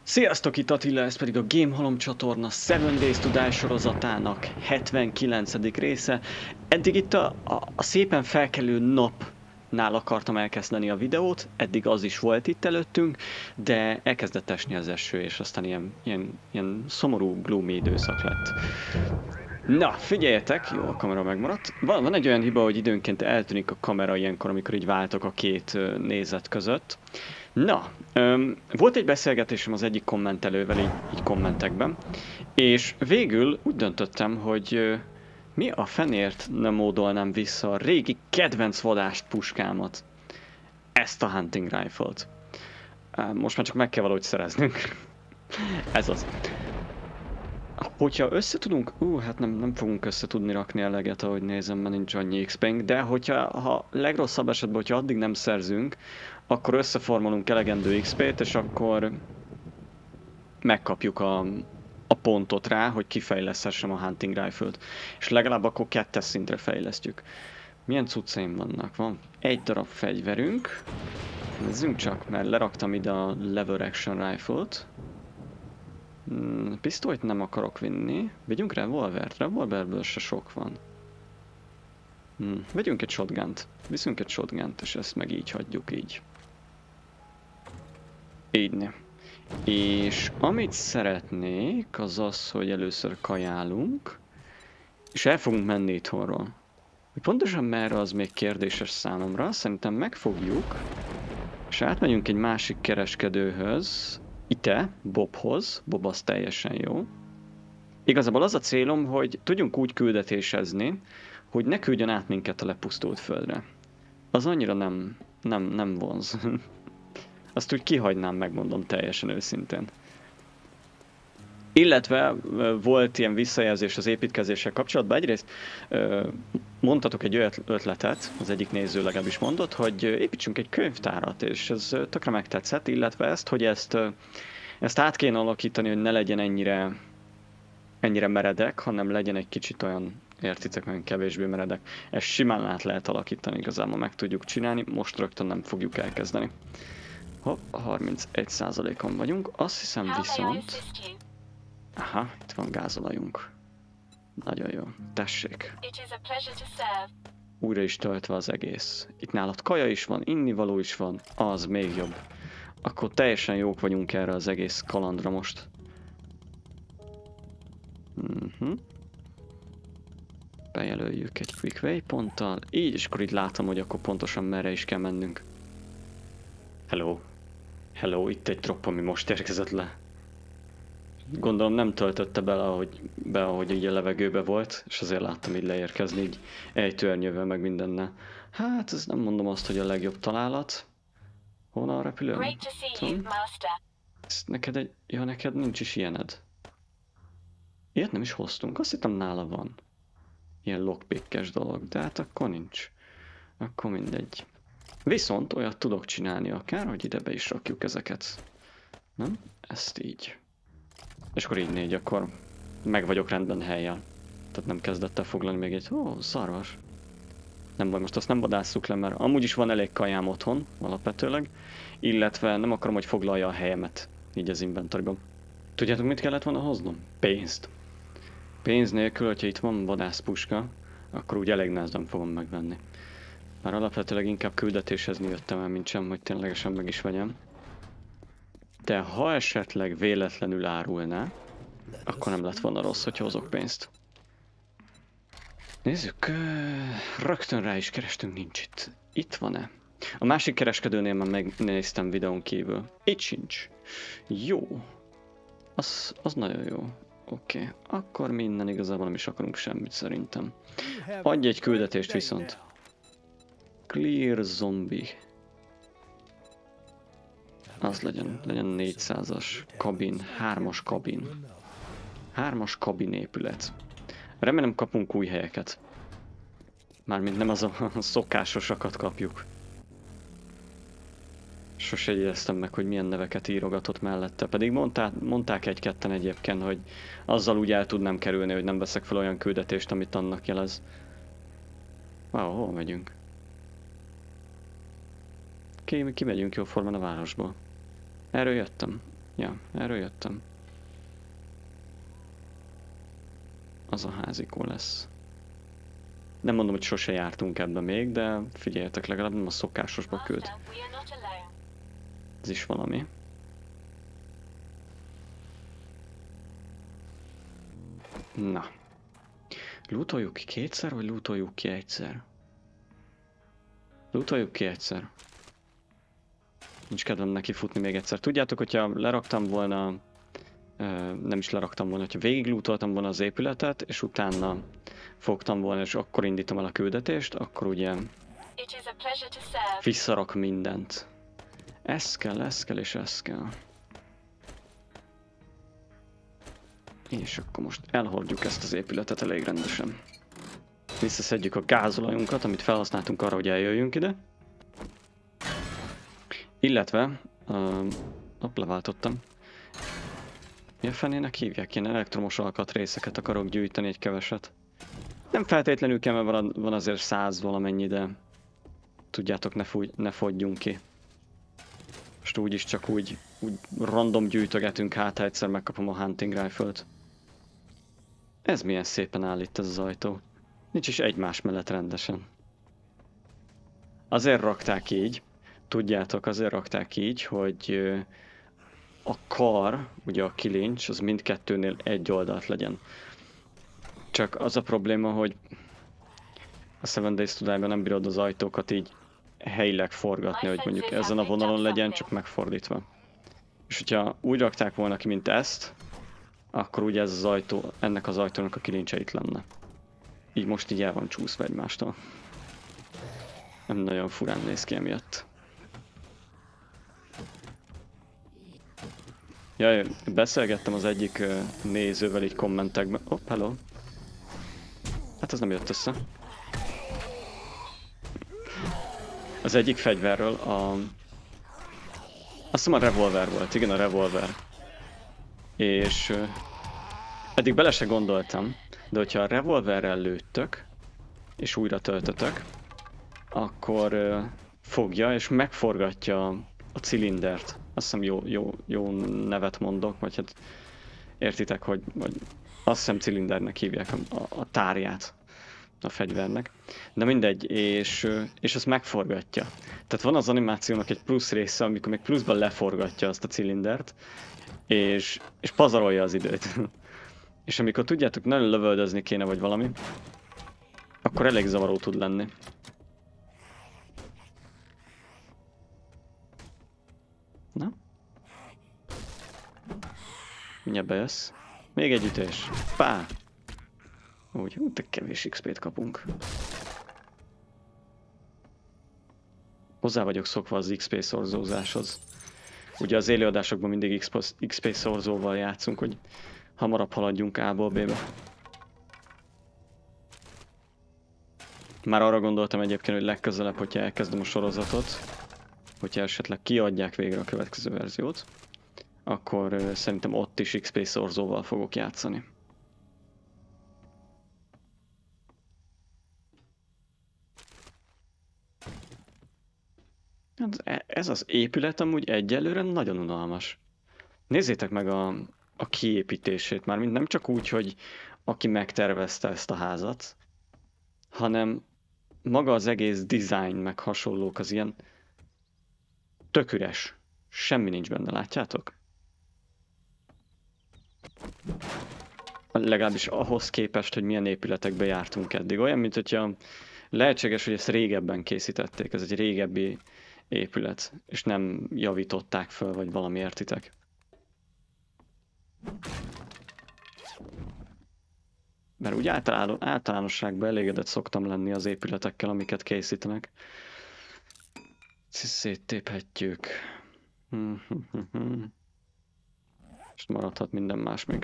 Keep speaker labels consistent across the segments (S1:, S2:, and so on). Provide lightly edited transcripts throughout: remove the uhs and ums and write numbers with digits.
S1: Sziasztok, itt Attila, ez pedig a Game Halom csatorna 7 Days to Die sorozatának 79. része. Eddig itt a szépen felkelő napnál akartam elkezdeni a videót, eddig az is volt itt előttünk, de elkezdett esni az eső, és aztán ilyen szomorú, gloomy időszak lett. Na, figyeljetek, jó, a kamera megmaradt. Van egy olyan hiba, hogy időnként eltűnik a kamera ilyenkor, amikor így váltok a két nézet között. Na, volt egy beszélgetésem az egyik kommentelővel, így kommentekben, és végül úgy döntöttem, hogy mi a fenért nem módolnám vissza a régi kedvenc vadást puskámat, ezt a hunting rifle-t. Most már csak meg kell valahogy szereznünk. Ez az. Hogyha összetudunk, hát nem fogunk összetudni rakni eleget, ahogy nézem, mert nincs annyi XP-nk, de ha legrosszabb esetben, hogyha addig nem szerzünk, akkor összeformolunk elegendő XP-t, és akkor megkapjuk a pontot rá, hogy kifejleszthessem a hunting rifle-t. És legalább akkor 2-es szintre fejlesztjük. Milyen cuccaim vannak? Van egy darab fegyverünk. Nézzünk csak, mert leraktam ide a lever action rifle-t. Pisztolyt nem akarok vinni. Vigyünk revolvert. Revolverből se sok van. Vegyünk egy shotgunt. Viszünk egy shotgunt, és ezt meg így hagyjuk így. Így. És amit szeretnék, az az, hogy először kajálunk, és el fogunk menni itthonról. Hogy pontosan merre, az még kérdéses számomra. Szerintem megfogjuk, és átmegyünk egy másik kereskedőhöz, ite, Bobhoz. Bob az teljesen jó. Igazából az a célom, hogy tudjunk úgy küldetésezni, hogy ne küldjön át minket a lepusztult földre. Az annyira nem vonz. Azt úgy kihagynám, megmondom teljesen őszintén. Illetve volt ilyen visszajelzés az építkezéssel kapcsolatban. Egyrészt mondtatok egy olyan ötletet, az egyik néző legalábbis mondott, hogy építsünk egy könyvtárat, és ez tökre megtetszett, illetve ezt, hogy ezt át kéne alakítani, hogy ne legyen ennyire meredek, hanem legyen egy kicsit olyan, értitek, olyan kevésbé meredek. Ezt simán át lehet alakítani, igazából meg tudjuk csinálni, most rögtön nem fogjuk elkezdeni. Hopp, 31%-on vagyunk, azt hiszem viszont... Aha, itt van gázolajunk. Nagyon jó, tessék. Újra is töltve az egész. Itt nálad kaja is van, innivaló is van, az még jobb. Akkor teljesen jók vagyunk erre az egész kalandra most. Bejelöljük egy quick waypointtal, így, és akkor itt látom, hogy akkor pontosan merre is kell mennünk. Hello. Hello, itt egy drop, ami most érkezett le. Gondolom nem töltötte bele, ahogy így a levegőbe volt, és azért láttam így leérkezni, így ejtőernyővel meg mindennel. Hát, ez nem mondom azt, hogy a legjobb találat. Hol van a repülő? Neked nincs is ilyened. Ilyet nem is hoztunk, azt hittem nála van. Ilyen lockpickes dolog, de hát akkor nincs. Akkor mindegy. Viszont olyat tudok csinálni akár, hogy ide be is rakjuk ezeket. Nem? Ezt így. És akkor így 4, akkor meg vagyok rendben hellyel. Tehát nem kezdett el foglalni még egy... szarvas. Nem baj, most azt nem vadásszuk le, mert amúgy is van elég kajám otthon, alapvetőleg. Illetve nem akarom, hogy foglalja a helyemet, így az inventoryban. Tudjátok, mit kellett volna hoznom? Pénzt. Pénz nélkül, hogyha itt van vadászpuska, akkor úgy elég nehezen fogom megvenni. Már alapvetőleg inkább küldetésezni jöttem el, mint sem, hogy ténylegesen meg is vegyem. De ha esetleg véletlenül árulná, akkor nem lett volna rossz, hogy hozok pénzt. Nézzük, rögtön rá is kerestünk, nincs itt. Itt van-e? A másik kereskedőnél már megnéztem videón kívül. Itt sincs. Jó. Az nagyon jó. Oké. Akkor mi innen igazából nem is akarunk semmit szerintem. Adj egy küldetést viszont. Clear zombie. Az legyen 400-as kabin, 3-as kabin. 3-as kabin épület. Remélem kapunk új helyeket. Mármint nem az a szokásosakat kapjuk. Sose jegyeztem meg, hogy milyen neveket írogatott mellette. Pedig mondták egy-ketten egyébként, hogy azzal úgy el tudnám kerülni, hogy nem veszek fel olyan küldetést, amit annak jelez. Wow, hol megyünk? Kimegyünk jóformán a városból. Erről jöttem. Ja, erről jöttem. Az a házikó lesz. Nem mondom, hogy sose jártunk ebbe még, de figyeljetek, legalább nem a szokásosba küld. Ez is valami. Na. Lootoljuk ki kétszer, vagy lootoljuk ki egyszer? Lootoljuk ki egyszer. Nincs kedvem neki futni még egyszer. Tudjátok, hogyha leraktam volna, nem is leraktam volna, hogyha végig lootoltam volna az épületet, és utána fogtam volna, és akkor indítom el a küldetést, akkor ugye visszarak mindent. Ez kell, és ez kell. És akkor most elhordjuk ezt az épületet elég rendesen. Visszaszedjük a gázolajunkat, amit felhasználtunk arra, hogy eljöjjünk ide. Illetve, leváltottam. Mi a fenének hívják? Ilyen elektromos alkatrészeket akarok gyűjteni egy keveset. Nem feltétlenül kell, mert van azért 100 valamennyi, de tudjátok, ne fogyjunk ki. Most úgyis csak úgy random gyűjtögetünk, hát ha egyszer megkapom a hunting rifle-t. Ez milyen szépen áll itt ez az ajtó. Nincs is egymás mellett rendesen. Azért rakták így, tudjátok, azért rakták így, hogy a kar, ugye a kilincs, az mindkettőnél egy oldalt legyen. Csak az a probléma, hogy a Seven Days to Die-ben nem bírod az ajtókat így helyileg forgatni, hogy mondjuk ezen a vonalon legyen, csak megfordítva. És hogyha úgy rakták volna ki, mint ezt, akkor ugye ez az ajtó, ennek az ajtónak a kilincse itt lenne. Így most így el van csúszva egymástól. Nem nagyon furán néz ki emiatt. Jaj, beszélgettem az egyik nézővel így kommentekben. Oh, hello. Hát ez nem jött össze. Az egyik fegyverről azt hiszem a revolver volt, igen, a revolver. És eddig bele se gondoltam, de hogyha a revolverrel lőttök, és újra töltötök, akkor fogja és megforgatja a cilindert. Azt hiszem jó nevet mondok, vagy hát értitek, hogy azt hiszem cilindernek hívják a tárját a fegyvernek. De mindegy, és azt megforgatja. Tehát van az animációnak egy plusz része, amikor még pluszban leforgatja azt a cilindert, és pazarolja az időt. És amikor tudjátok, nagyon lövöldözni kéne, vagy valami, akkor elég zavaró tud lenni. Na? Mindjárt bejössz. Még egy ütés. Pá! Úgy, de kevés XP-t kapunk. Hozzá vagyok szokva az XP szorzózáshoz. Ugye az élőadásokban mindig XP szorzóval játszunk, hogy hamarabb haladjunk A-ból B-be. Már arra gondoltam egyébként, hogy legközelebb, hogyha elkezdem a sorozatot, hogyha esetleg kiadják végre a következő verziót, akkor szerintem ott is XP szorzóval fogok játszani. Ez az épület amúgy egyelőre nagyon unalmas. Nézzétek meg a kiépítését, mármint nem csak úgy, hogy aki megtervezte ezt a házat, hanem maga az egész design meg hasonlók az ilyen tök üres. Semmi nincs benne, látjátok? Legalábbis ahhoz képest, hogy milyen épületekbe jártunk eddig. Olyan, mint hogyha lehetséges, hogy ezt régebben készítették. Ez egy régebbi épület, és nem javították föl, vagy valami, értitek. Mert úgy általánosságban elégedett szoktam lenni az épületekkel, amiket készítenek. Széttéphetjük. És maradhat minden más még.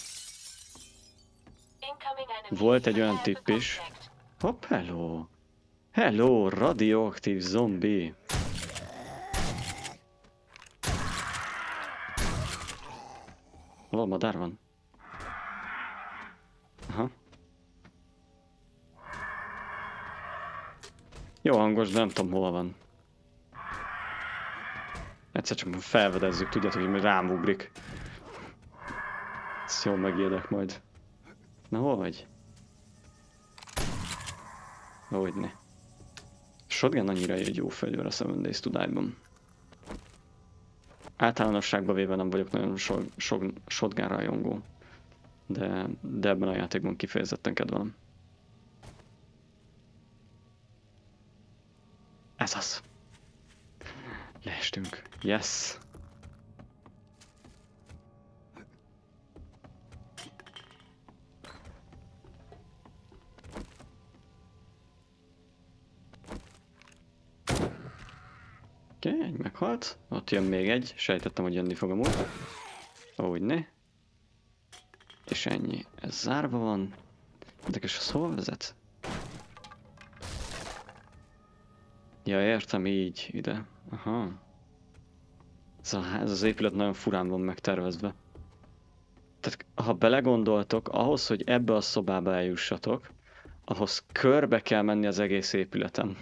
S1: Volt egy olyan tipp is. Hopp, hello! Hello, radioaktív zombi! Hol madár van? Aha. Jó hangos, de nem tudom hol van. Egyszer csak felvedezzük, tudjátok, hogy rám ugrik. Ezt jól megijedek majd. Na hol vagy? Hogyne. Shotgun annyira egy jó fegyver a 7 Days to Die-ban. Általánosságban véve nem vagyok nagyon shotgun rajongó. De ebben a játékban kifejezetten kedvelem. Ez az. Leestünk. Yes. Oké, egy meghalt. Ott jön még egy. Sejtettem, hogy jönni fog amúgy. Ahogy ne. És ennyi. Ez zárva van. Érdekes, az hol vezet? Ja, értem, így ide. Aha. Ez az épület nagyon furán van megtervezve. Tehát, ha belegondoltok, ahhoz, hogy ebbe a szobába eljussatok, ahhoz körbe kell menni az egész épületen.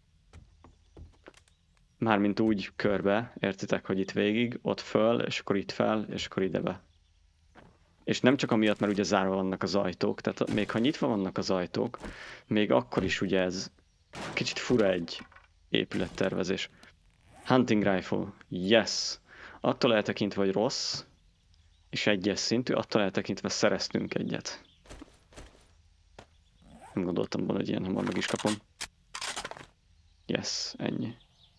S1: Mármint úgy körbe, értitek, hogy itt végig, ott föl, és akkor itt fel, és akkor idebe. És nem csak amiatt, mert ugye zárva vannak az ajtók, tehát még ha nyitva vannak az ajtók, még akkor is ugye ez kicsit fura egy épülettervezés. Hunting rifle, yes. Attól eltekintve, hogy rossz, és egyes szintű, attól eltekintve szereztünk egyet. Nem gondoltam volna, hogy ilyen hamar meg is kapom. Yes, ennyi.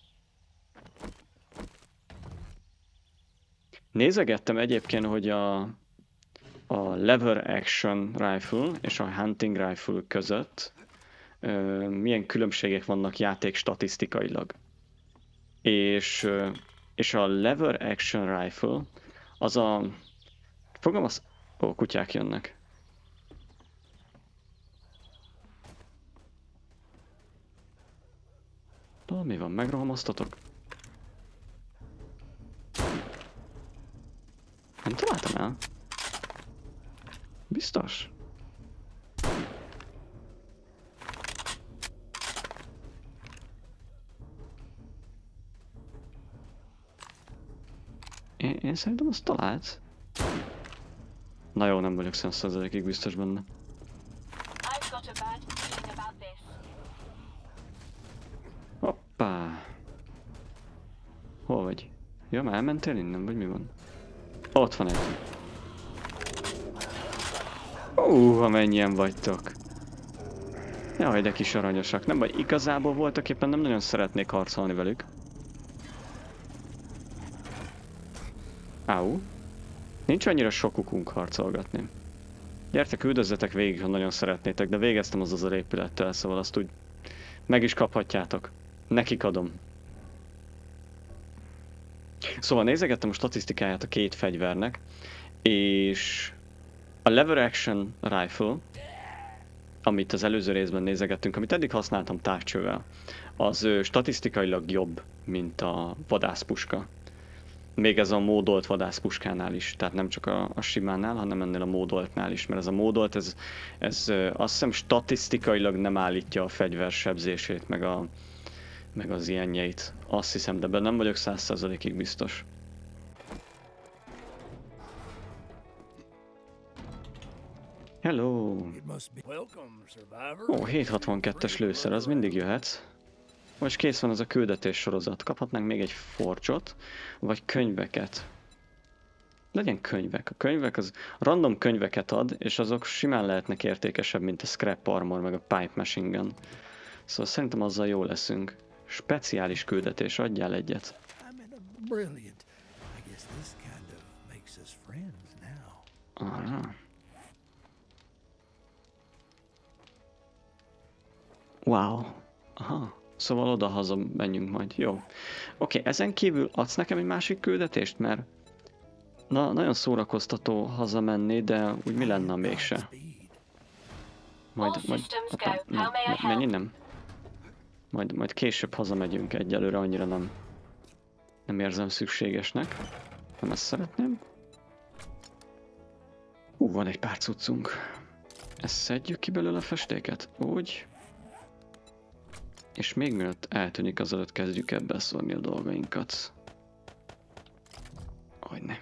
S1: Nézegettem egyébként, hogy a lever action rifle és a hunting rifle között milyen különbségek vannak játék statisztikailag. És a lever action rifle az a... Fogalmaz... Ó, kutyák jönnek. Mi van, megrohamoztatok? Nem találtam el. Biztos? Én szerintem azt talált. Na jó, nem vagyok 100%-ig biztos benne. Hoppá. Hol vagy? Ja, már elmentél innen, vagy mi van? Ott van egy. Ha mennyien vagytok. Jaj, de kis aranyosak. Nem vagy, igazából voltak éppen nem nagyon szeretnék harcolni velük. Áú. Nincs annyira sokukunk harcolgatni. Gyertek, üldözzetek végig, ha nagyon szeretnétek, de végeztem az épülettel, szóval azt úgy meg is kaphatjátok. Nekik adom. Szóval nézegettem a statisztikáját a két fegyvernek, és a lever action rifle, amit az előző részben nézegettünk, amit eddig használtam távcsővel, az statisztikailag jobb, mint a vadászpuska. Még ez a módolt vadászpuskánál is, tehát nem csak a simánál, hanem ennél a módoltnál is, mert ez a módolt, ez azt hiszem statisztikailag nem állítja a fegyver sebzését, meg az ilyenjeit. Azt hiszem, de nem vagyok 100%-ig biztos. Hello! Ó, 762-es lőszer, az mindig jöhet. Most kész van az a küldetés sorozat. Kaphatnánk még egy forcsot, vagy könyveket. Legyen könyvek. A könyvek az random könyveket ad, és azok simán lehetnek értékesebb, mint a scrap armor, meg a pipe machine gun. Szóval szerintem azzal jó leszünk. Speciális küldetés, adjál egyet. Aha. Wow. Aha. Szóval oda-haza menjünk majd. Jó. Oké, ezen kívül adsz nekem egy másik küldetést, mert nagyon szórakoztató hazamenni, de úgy mi lenne mégse. Majd menj innen. Majd később hazamegyünk, egyelőre annyira nem érzem szükségesnek. Nem ezt szeretném. Van egy pár cuccunk. Ezt szedjük ki belőle a festéket. Úgy. És még mielőtt eltűnik, azelőtt kezdjük el beszórni a dolgainkat. Hogyne.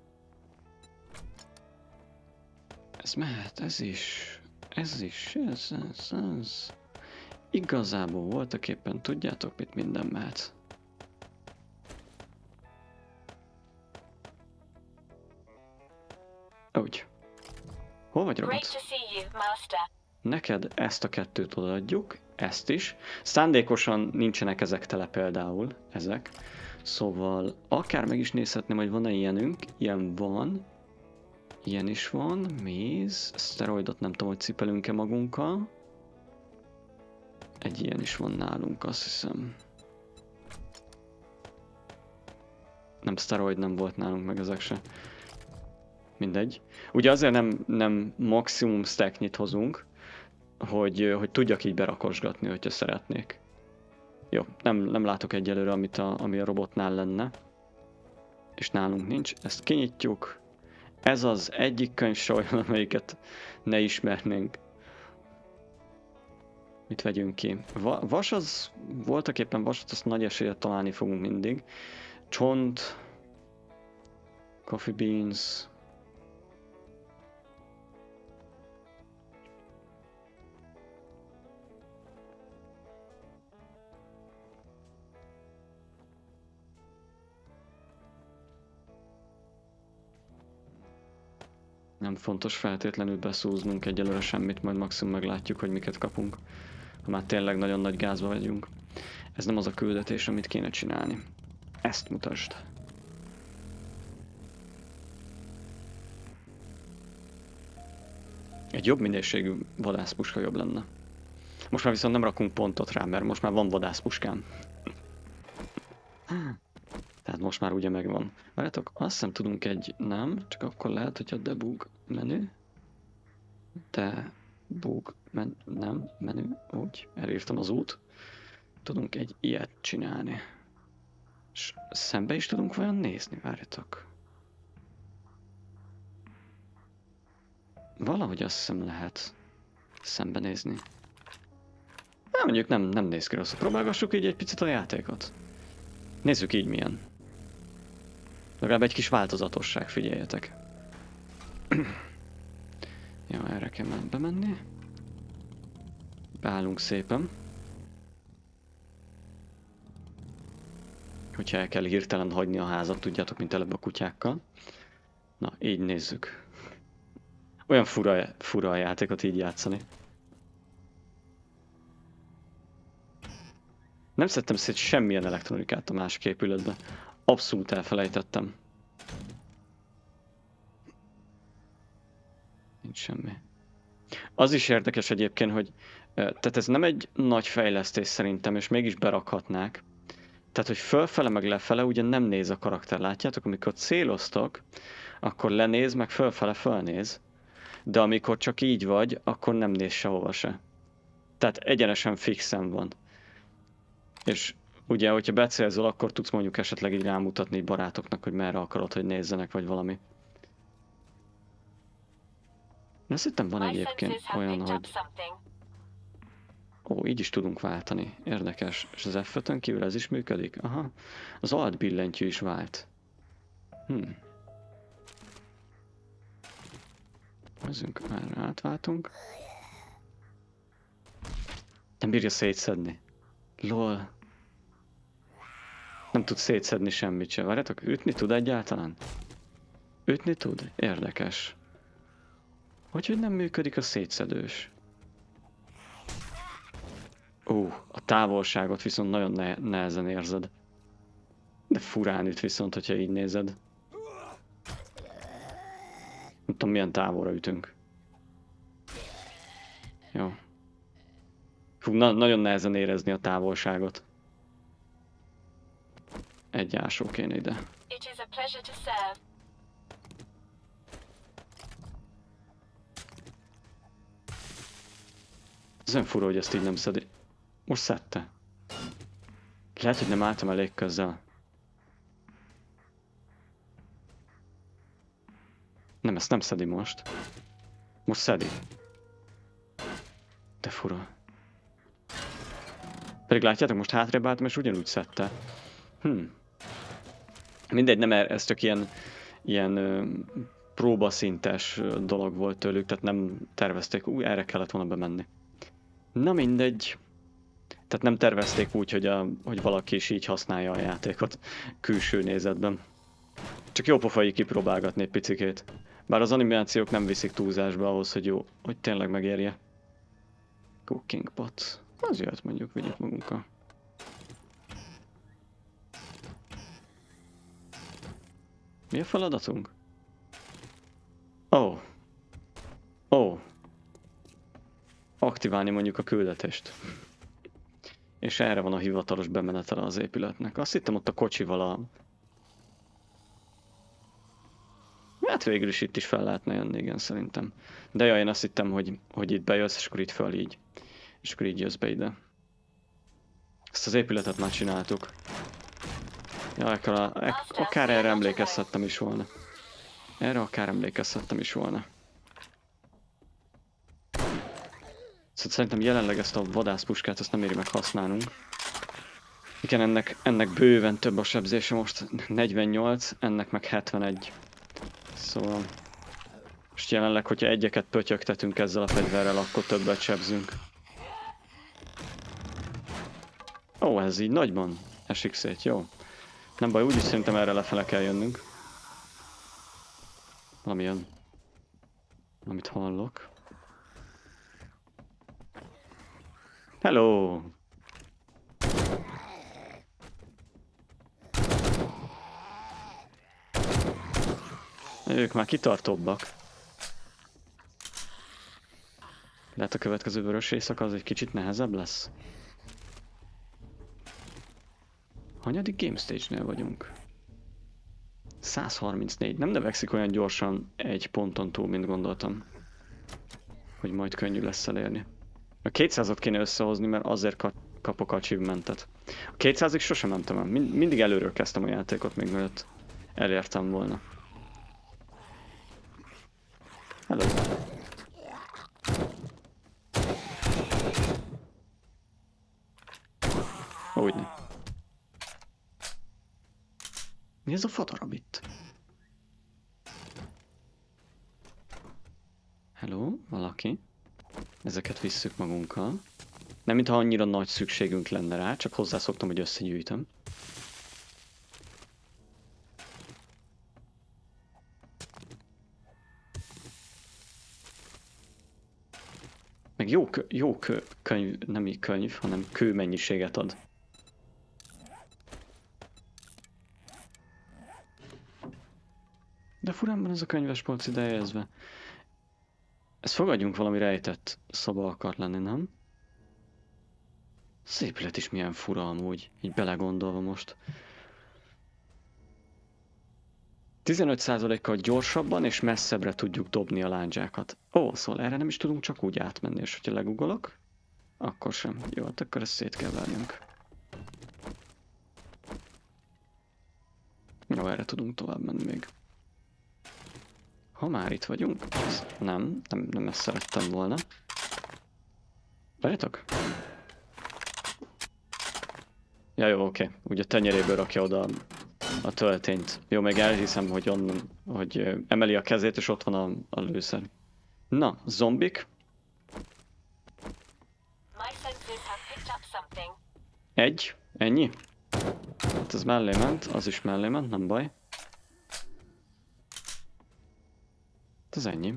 S1: Ez mehet, ez is. Ez. Igazából voltak éppen, tudjátok mit, minden mehet. Úgy. Hol vagy, robot? Neked ezt a kettőt odaadjuk, ezt is. Szándékosan nincsenek ezek tele például, ezek. Szóval akár meg is nézhetném, hogy van-e ilyenünk. Ilyen van. Ilyen is van. Méz. Szteroidot nem tudom, hogy cipelünk-e magunkkal. Egy ilyen is van nálunk, azt hiszem. Nem, szteroid nem volt nálunk, meg ezek se. Mindegy. Ugye azért nem maximum stacknyit hozunk, hogy tudjak így berakosgatni, hogyha szeretnék. Jó, nem látok egyelőre, ami a robotnál lenne. És nálunk nincs. Ezt kinyitjuk. Ez az egyik könyv se olyan, amelyiket ne ismernénk. Mit vegyünk ki? Vas az, voltak éppen vasat, azt nagy eséllyel találni fogunk mindig. Csont. Coffee beans. Nem fontos feltétlenül beszúznunk egyelőre semmit, majd maximum meglátjuk, hogy miket kapunk. Ha már tényleg nagyon nagy gázba vagyunk. Ez nem az a küldetés, amit kéne csinálni. Ezt mutasd. Egy jobb minőségű vadászpuska jobb lenne. Most már viszont nem rakunk pontot rá, mert most már van vadászpuskám. Tehát most már ugye megvan. Várjátok, azt hiszem tudunk egy... Nem, csak akkor lehet, hogy a debug menü. Debug nem, menü, úgy, elírtam az út. Tudunk egy ilyet csinálni. És szembe is tudunk vajon nézni, várjátok. Valahogy azt hiszem lehet szembenézni. Hát mondjuk nem néz ki rosszul. Próbálgassuk így egy picit a játékot. Nézzük így milyen. Legalább egy kis változatosság, figyeljetek. Jó, erre kell már bemenni. Beállunk szépen. Hogyha el kell hirtelen hagyni a házat, tudjátok, mint előbb a kutyákkal. Na, így nézzük. Olyan fura a játékot így játszani. Nem szedtem szét semmilyen elektronikát a másik épületben. Abszolút elfelejtettem. Nincs semmi. Az is érdekes egyébként, hogy tehát ez nem egy nagy fejlesztés szerintem, és mégis berakhatnák. Tehát, hogy fölfele meg lefele ugye nem néz a karakter, látjátok? Amikor céloztok, akkor lenéz, meg fölfele fölnéz. De amikor csak így vagy, akkor nem néz sehova se. Tehát egyenesen fixen van. És ugye, hogyha becélzol, akkor tudsz mondjuk esetleg így rámutatni barátoknak, hogy merre akarod, hogy nézzenek, vagy valami. Azt hittem van egyébként olyan, hogy... Ó, így is tudunk váltani. Érdekes. És az F5-ön kívül ez is működik? Aha. Az alt billentyű is vált. Nézzünk, már átváltunk. Nem bírja szétszedni. Lol. Nem tud szétszedni semmit sem. Várjátok, ütni tud egyáltalán? Ütni tud? Érdekes. Hogy nem működik a szétszedős? A távolságot viszont nagyon nehezen érzed. De furán üt viszont, hogyha így nézed. Nem tudom, milyen távolra ütünk. Jó. Fú, nagyon nehezen érezni a távolságot. Egy ásó kéne ide. Ez olyan fura, hogy ezt így nem szedi. Most szedte. Lehet, hogy nem álltam elég közel. Nem, ezt nem szedi most. Most szedi. De fura. Pedig látjátok, most hátrébb álltam, és ugyanúgy szedte. Mindegy, nem ez csak ilyen ilyen próbaszintes dolog volt tőlük, tehát nem tervezték, erre kellett volna bemenni. Na mindegy. Tehát nem tervezték úgy, hogy valaki is így használja a játékot külső nézetben. Csak jó pofai kipróbálgatni egy picikét. Bár az animációk nem viszik túlzásba ahhoz, hogy jó, hogy tényleg megérje. Cooking pot. Az jöhet, mondjuk, vigyük magunkkal. Mi a feladatunk? Ó. Ó. Aktiválni mondjuk a küldetést. És erre van a hivatalos bemenetele az épületnek. Azt hittem ott a kocsival a... Hát végül is itt is fel lehetne jönni, igen, szerintem. De jaj, én azt hittem, hogy itt bejössz, és akkor itt föl így. És akkor így jössz be ide. Ezt az épületet már csináltuk. Ja, akár erre emlékezhettem is volna. Erre akár emlékezhettem is volna. Szóval szerintem jelenleg ezt a vadászpuskát ezt nem éri meg használnunk. Igen, ennek bőven több a sebzése most, 48, ennek meg 71. Szóval... Most jelenleg, hogyha egyeket pötyögtetünk ezzel a fegyverrel, akkor többet sebzünk. Ó, ez így nagyban esik szét, jó. Nem baj, úgyis szerintem erre lefele kell jönnünk. Valami jön. Amit hallok. Hello! Ők már kitartóbbak. Lehet a következő vörös éjszaka az egy kicsit nehezebb lesz. Hanyadik game stage-nél vagyunk? 134. Nem növekszik olyan gyorsan egy ponton túl, mint gondoltam. Hogy majd könnyű lesz elérni. A 200-at kéne összehozni, mert azért kapok achievementet. A 200-ig sosem mentem el. Mindig előről kezdtem a játékot, még mielőtt elértem volna. Hello. Úgyne. Mi ez a fadarab itt? Hello, valaki? Ezeket visszük magunkkal. Nem mintha annyira nagy szükségünk lenne rá, csak hozzászoktam, hogy összegyűjtöm. Meg jó könyv, nem könyv, hanem kő mennyiséget ad. De furán van ez a könyvespolc ide helyezve. Ezt fogadjunk, valami rejtett szoba akar lenni, nem? Az épület is milyen fura amúgy, így belegondolva most. 15%-kal gyorsabban és messzebbre tudjuk dobni a lándzsákat. Ó, szóval erre nem is tudunk csak úgy átmenni, és hogyha legugolok, akkor sem. Jó, hát akkor ezt szét kell verjünk. Jó, erre tudunk tovább menni még. Ha már itt vagyunk, nem ezt szerettem volna. Várjátok? Ja, jó, oké. Ugye a tenyeréből rakja oda a töltényt. Jó, még elhiszem, hogy onnan, hogy emeli a kezét, és ott van a lőszer. Na, zombik. Egy, ennyi. Hát ez mellé ment, az is mellé ment, nem baj. Ez ennyi.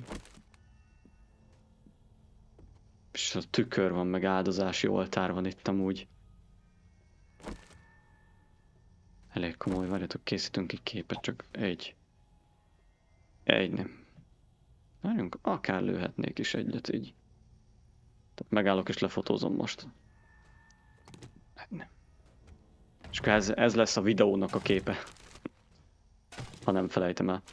S1: És a tükör van, meg áldozási oltár van itt amúgy. Elég komoly, várjatok, készítünk egy képet, csak egy. Egy nem. Várjunk, akár lőhetnék is egyet így. Tehát megállok és lefotózom most. Nem. És akkor ez lesz a videónak a képe. Ha nem felejtem el.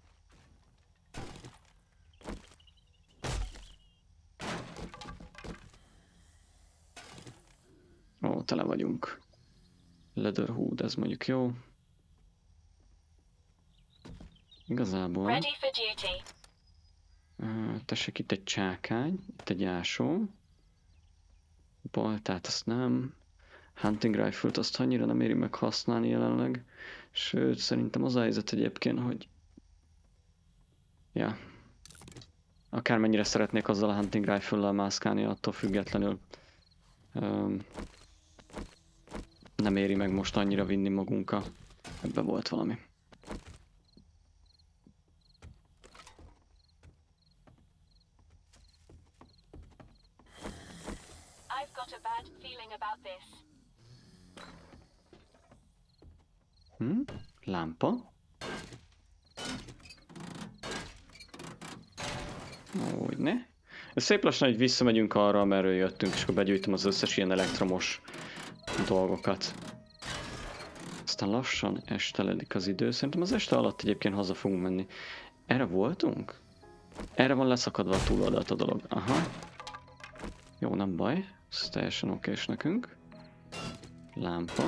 S1: Ó, tele vagyunk. Leatherhood, ez mondjuk jó. Igazából... tessék, itt egy csákány, itt egy ásó. Baltát azt nem. Hunting rifle-t azt annyira nem éri meg használni jelenleg. Sőt, szerintem az a helyzet egyébként, hogy Ja. Akármennyire szeretnék azzal a hunting rifle-lel mászkálni, attól függetlenül nem éri meg most annyira vinni magunkkal. Ebben volt valami. Lámpa. Úgyne. Szép lassan, hogy visszamegyünk arra, amerről jöttünk, és akkor begyűjtöm az összes ilyen elektromos dolgokat. Aztán lassan esteledik az idő. Szerintem az este alatt egyébként haza fogunk menni. Erre voltunk? Erre van leszakadva a túloldalt a dolog. Aha. Jó, nem baj. Ez teljesen okés nekünk. Lámpa.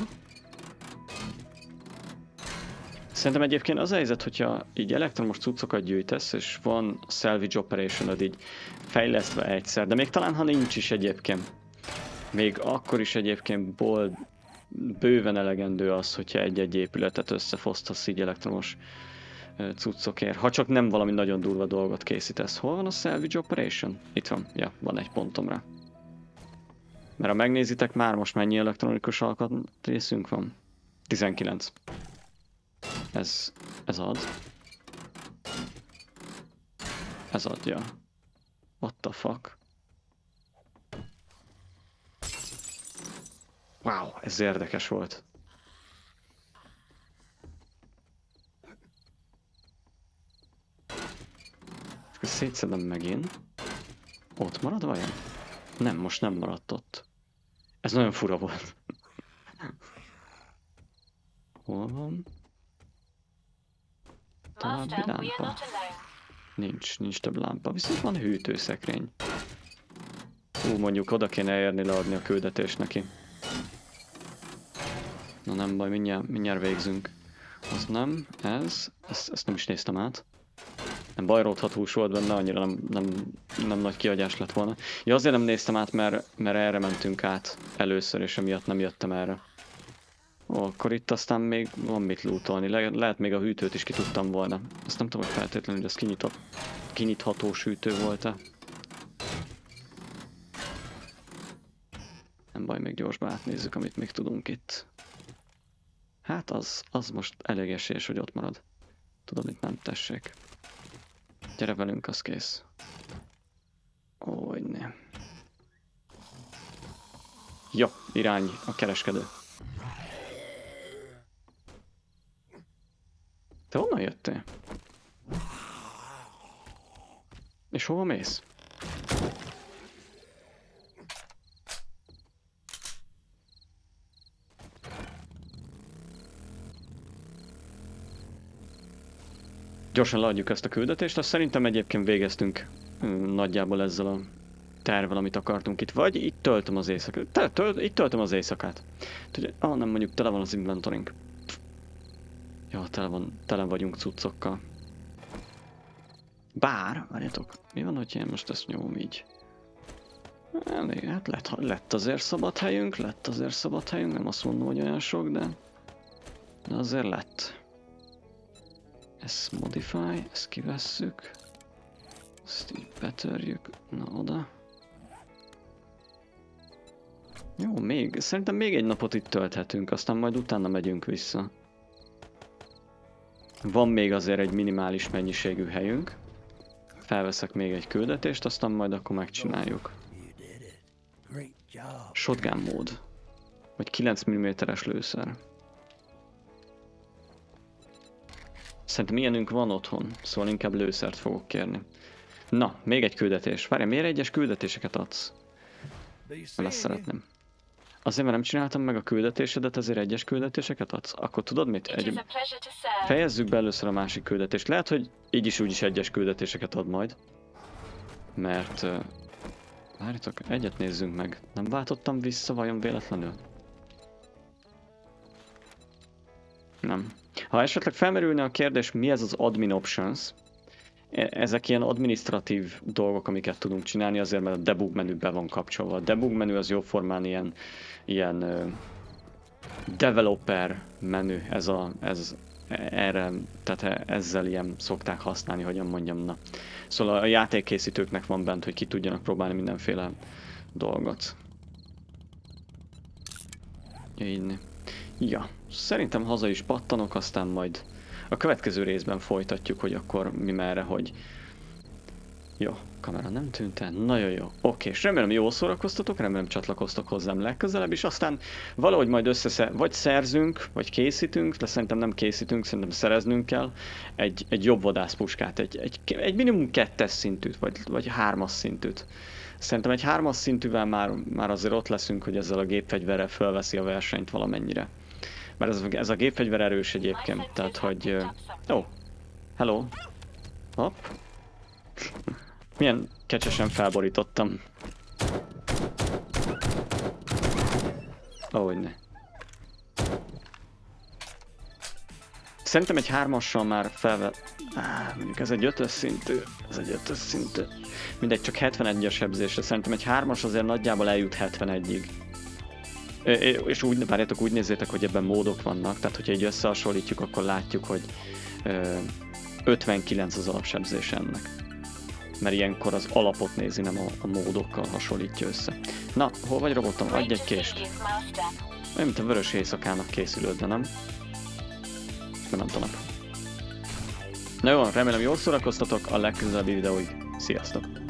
S1: Szerintem egyébként az a helyzet, hogyha így elektromos cuccokat gyűjtesz, és van salvage operation-od így fejlesztve egyszer, de még talán ha nincs is egyébként. Még akkor is egyébként bőven elegendő az, hogyha egy-egy épületet összefosztasz így elektromos cuccokért. Ha csak nem valami nagyon durva dolgot készítesz. Hol van a salvage operation? Itt van. Ja, van egy pontom rá. Mert ha megnézitek, már most mennyi elektronikus alkatrészünk van? 19. Ez ad. Ez adja. What the fuck? Wow, ez érdekes volt. Akkor szétszedem megint. Ott marad vajon? Nem, most nem maradt ott. Ez nagyon fura volt. Hol van? További lámpa. Nincs több lámpa, viszont van hűtőszekrény. Mondjuk oda kéne érni leadni a küldetést neki. Na nem baj, mindjárt végzünk. Az nem, ezt nem is néztem át. Nem bajródhat hús volt benne, annyira nem nagy kiagyás lett volna. Ja, azért nem néztem át, mert erre mentünk át először, és emiatt nem jöttem erre. Akkor itt aztán még van mit lootolni. Lehet még a hűtőt is ki tudtam volna. Azt nem tudom, hogy feltétlenül ez kinyithatós hűtő volt-e. Nem baj, még gyorsban átnézzük, amit még tudunk itt. Hát az most elég esélyes, hogy ott marad. Tudom, itt nem, tessék. Gyere velünk, az kész. Ne. Jó, irány a kereskedő. Te honnan jöttél? És hova mész? Gyorsan leadjuk ezt a küldetést, azt szerintem egyébként végeztünk nagyjából ezzel a tervvel, amit akartunk itt. Vagy itt töltöm az éjszakát. Itt töltöm az éjszakát. Nem, mondjuk tele van az inventorink. Ja, tele vagyunk cuccokkal. Bár, várjátok, mi van, hogy én most ezt nyomom így? Elég, hát lett azért szabad helyünk, nem azt mondom, hogy olyan sok, de azért lett. Ezt modify, ezt kivesszük. Ezt így betörjük. Na, oda. Jó, szerintem még egy napot itt tölthetünk, aztán majd utána megyünk vissza. Van még azért egy minimális mennyiségű helyünk. Felveszek még egy küldetést, aztán majd akkor megcsináljuk. Shotgun mód. Vagy 9 mm-es lőszer. Szerintem ilyenünk van otthon, szóval inkább lőszert fogok kérni. Na, még egy küldetés. Várj, miért egyes küldetéseket adsz? Nem ezt szeretném. Azért, mert nem csináltam meg a küldetésedet, ezért egyes küldetéseket adsz? Akkor tudod mit? Fejezzük be először a másik küldetést. Lehet, hogy így is úgy is egyes küldetéseket ad majd. Mert... várjatok, egyet nézzünk meg. Nem váltottam vissza vajon véletlenül? Nem. Ha esetleg felmerülne a kérdés, mi ez az admin options, ezek ilyen administratív dolgok, amiket tudunk csinálni, azért mert a debug menü be van kapcsolva. A debug menü az jóformán ilyen developer menü, ez erre, tehát ezzel ilyen szokták használni, hogyan mondjam, na. Szóval a játékkészítőknek van bent, hogy ki tudjanak próbálni mindenféle dolgot. Így. Ja, szerintem haza is pattanok, aztán majd a következő részben folytatjuk, hogy akkor mi merre, hogy... Jó, kamera nem tűnt el, nagyon jó. Oké, és remélem jól szórakoztatok, remélem csatlakoztok hozzám legközelebb, és aztán valahogy majd vagy szerzünk, vagy készítünk, de szerintem nem készítünk, szerintem szereznünk kell egy jobb vadászpuskát, egy minimum 2-es szintűt, vagy 3-as szintűt. Szerintem egy 3-as szintűvel már azért ott leszünk, hogy ezzel a gépfegyverrel fölveszi a versenyt valamennyire. Mert ez a gépfegyver erős egyébként, tehát hogy... Ó, hello. Hopp. Milyen kecsesen felborítottam. Ahogyne. Szerintem egy 3-assal már mondjuk ez egy 5-ös szintű. Ez egy 5-ös szintű. Mindegy, csak 71-es sebzésre. Szerintem egy 3-as azért nagyjából eljut 71-ig. És úgy, várjátok, úgy nézzétek, hogy ebben módok vannak. Tehát, hogyha így összehasonlítjuk, akkor látjuk, hogy 59 az alapsebzés ennek. Mert ilyenkor az alapot nézi, nem a módokkal hasonlítja össze. Na, hol vagy robotom? Adj egy kést! Olyan, mint a vörös éjszakának készülőd, de nem? Nem tudom. Na jó, remélem jól szórakoztatok, a legközelebbi videóig. Sziasztok!